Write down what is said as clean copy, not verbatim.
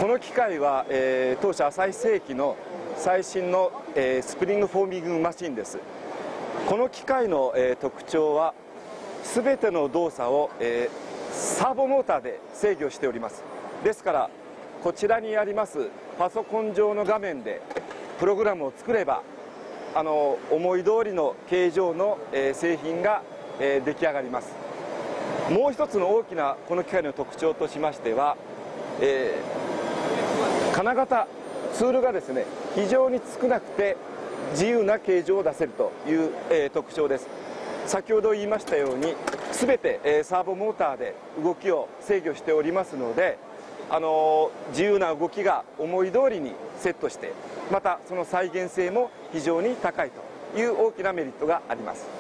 この機械は、当社旭製機の最新の、スプリングフォーミングマシンです。この機械の、特徴は全ての動作を、サーボモーターで制御しております。ですからこちらにありますパソコン上の画面でプログラムを作れば思い通りの形状の、製品が、出来上がります。もう一つの大きなこの機械の特徴としましては、金型ツールがですね非常に少なくて自由な形状を出せるという、特徴です。先ほど言いましたように全て、サーボモーターで動きを制御しておりますので自由な動きが思い通りにセットしてまたその再現性も非常に高いという大きなメリットがあります。